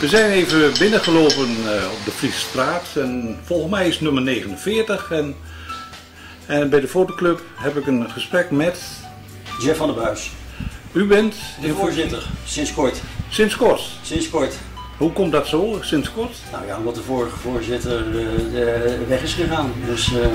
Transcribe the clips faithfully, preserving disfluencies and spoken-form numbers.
We zijn even binnengelopen uh, op de Friese straat en volgens mij is het nummer negenenveertig en, en bij de fotoclub heb ik een gesprek met... Jeff van der Buis. U bent? De voorzitter, sinds kort. Sinds kort? Sinds kort. Hoe komt dat zo, sinds kort? Nou ja, omdat de vorige voorzitter uh, de weg is gegaan. Dus, uh...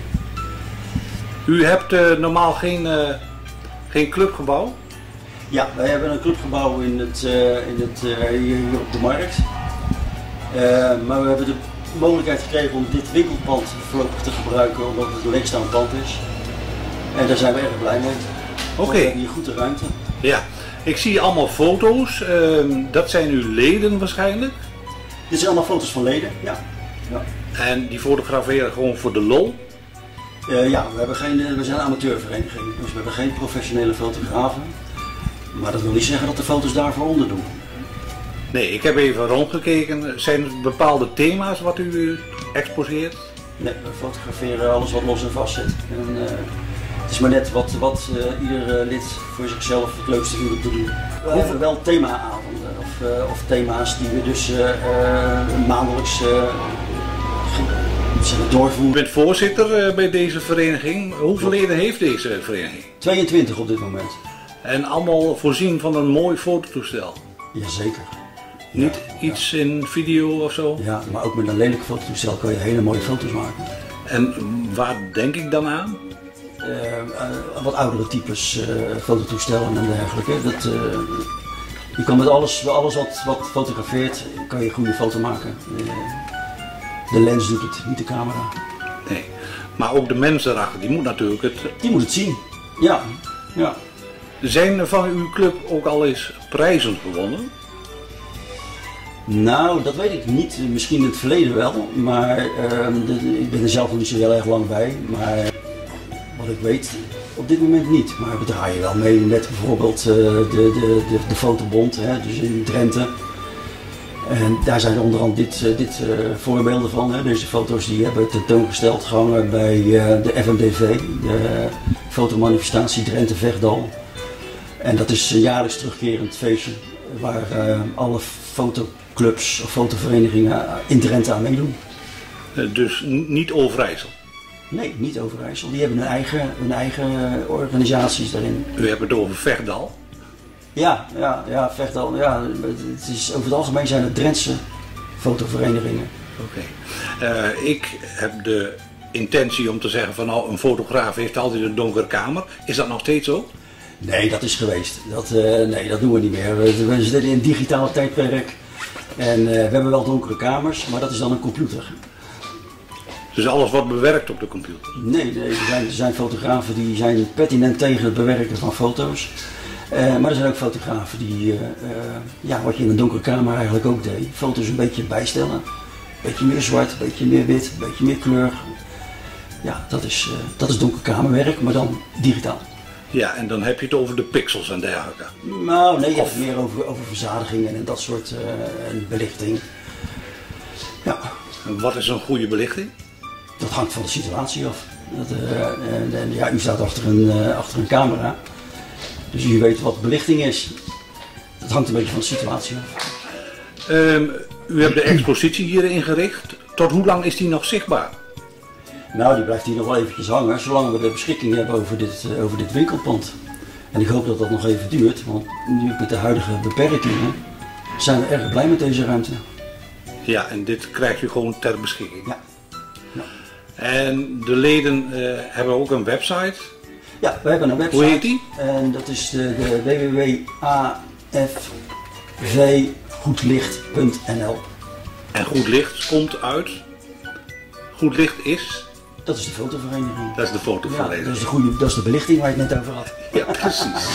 U hebt uh, normaal geen, uh, geen clubgebouw? Ja, wij hebben een clubgebouw in het, uh, in het, uh, hier op de markt. Uh, maar we hebben de mogelijkheid gekregen om dit winkelpand voorlopig te gebruiken omdat het een leegstaand pand is. En daar zijn we erg blij mee. Oké. We hebben hier goede ruimte. Ja, ik zie allemaal foto's. Uh, dat zijn uw leden waarschijnlijk? Dit zijn allemaal foto's van leden, ja. ja. En die fotograferen gewoon voor de lol? Uh, ja, we, hebben geen, we zijn een amateurvereniging, dus we hebben geen professionele fotografen. Maar dat wil niet zeggen dat de foto's daarvoor onderdoen. Nee, ik heb even rondgekeken. Zijn er bepaalde thema's wat u exposeert? Nee, we fotograferen alles wat los en vast zit. En, uh, het is maar net wat, wat uh, ieder uh, lid voor zichzelf het leukste vindt om te doen. We Hoe... hebben wel themaavonden of, uh, of thema's die we dus uh, uh, maandelijks uh, doorvoeren. U bent voorzitter uh, bij deze vereniging. Hoeveel leden heeft deze vereniging? tweeëntwintig op dit moment. En allemaal voorzien van een mooi fototoestel? Jazeker. Niet ja, iets ja. in video of zo? Ja, maar ook met een lelijk fototoestel kan je hele mooie foto's maken. En waar denk ik dan aan? Uh, uh, wat oudere types uh, fototoestellen en dergelijke. Dat, uh, je kan met alles, alles wat, wat fotografeert, kan je een goede foto maken. Uh, de lens doet het, niet de camera. Nee, maar ook de mens erachter, die moet natuurlijk het... Die moet het zien, ja. ja. Zijn er van uw club ook al eens prijzen gewonnen? Nou, dat weet ik niet. Misschien in het verleden wel, maar uh, de, ik ben er zelf nog niet zo heel erg lang bij. Maar wat ik weet, op dit moment niet. Maar we draaien wel mee met bijvoorbeeld uh, de, de, de, de Fotobond, hè, dus in Drenthe. En daar zijn er onder andere dit, uh, dit uh, voorbeelden van. Hè. Deze foto's die hebben tentoongesteld gehangen bij uh, de F M D V, de fotomanifestatie Drenthe-Vechtdal. En dat is een jaarlijks terugkerend feestje waar uh, alle fotoclubs of fotoverenigingen in Drenthe aan meedoen. Uh, dus niet Overijssel? Nee, niet Overijssel. Die hebben hun eigen, hun eigen organisaties daarin. U hebt het over Vechtdal? Ja, ja, ja, Vechtdal. Ja, het is, over het algemeen zijn het Drentse fotoverenigingen. Oké. Okay. Uh, ik heb de intentie om te zeggen van nou, een fotograaf heeft altijd een donkere kamer. Is dat nog steeds zo? Nee, dat is geweest. Dat, uh, nee, dat doen we niet meer. We, we zitten in een digitaal tijdperk en uh, we hebben wel donkere kamers, maar dat is dan een computer. Dus alles wordt bewerkt op de computer? Nee, nee er, zijn, er zijn fotografen die zijn pertinent tegen het bewerken van foto's. Uh, maar er zijn ook fotografen die, uh, uh, ja, wat je in een donkere kamer eigenlijk ook deed, foto's een beetje bijstellen. Een beetje meer zwart, een beetje meer wit, een beetje meer kleur. Ja, dat is, uh, dat is donkerkamerwerk, maar dan digitaal. Ja, en dan heb je het over de pixels en dergelijke. Nou, nee, je hebt het meer over, over verzadigingen en dat soort uh, en belichting. Ja. En wat is een goede belichting? Dat hangt van de situatie af. Dat, uh, en, en, ja, u staat achter een, uh, achter een camera, dus u weet wat belichting is. Dat hangt een beetje van de situatie af. Um, u hebt de expositie hier ingericht. Tot hoe lang is die nog zichtbaar? Nou, die blijft hier nog wel eventjes hangen, zolang we de beschikking hebben over dit, uh, over dit winkelpand. En ik hoop dat dat nog even duurt, want nu met de huidige beperkingen zijn we erg blij met deze ruimte. Ja, en dit krijg je gewoon ter beschikking. Ja. ja. En de leden uh, hebben ook een website. Ja, we hebben een website. Hoe heet die? En dat is de, de w w w punt a f v goedlicht punt n l. En Goed Licht komt uit? Goed Licht is? Dat is de fotovereniging. Dat is de fotovereniging. Ja, dat is de goede, dat is de belichting waar je het net over had. Ja, precies.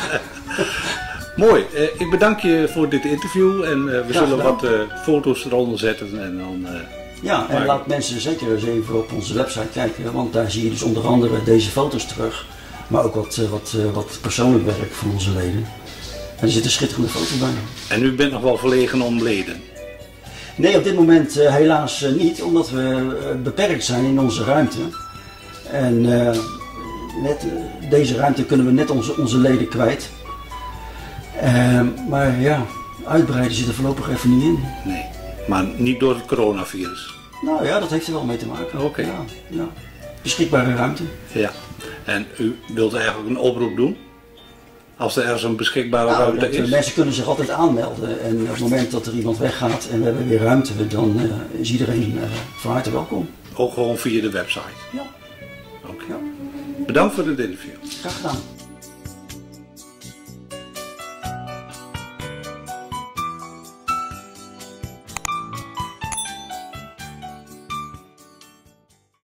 Mooi. Uh, ik bedank je voor dit interview en uh, we ja, zullen gedaan. wat uh, foto's eronder zetten en dan... Uh, ja, en maar... laat mensen zeker eens even op onze website kijken, want daar zie je dus onder andere deze foto's terug. Maar ook wat, wat, wat persoonlijk werk van onze leden. En er zitten schitterende foto's bij. En u bent nog wel verlegen om leden? Nee, op dit moment uh, helaas uh, niet, omdat we uh, beperkt zijn in onze ruimte. En uh, net uh, deze ruimte kunnen we net onze, onze leden kwijt. Uh, maar ja, Uitbreiden zit er voorlopig even niet in. Nee, maar niet door het coronavirus. Nou ja, dat heeft er wel mee te maken. Oké. Okay. Ja, ja. Beschikbare ruimte. Ja, en u wilt eigenlijk een oproep doen? Als er ergens een beschikbare nou, ruimte dat, is? Mensen kunnen zich altijd aanmelden en op het moment dat er iemand weggaat en we hebben weer ruimte, dan uh, is iedereen uh, van harte welkom. Ook gewoon via de website? Ja. Oké. Ja. Bedankt voor dit interview. Graag gedaan.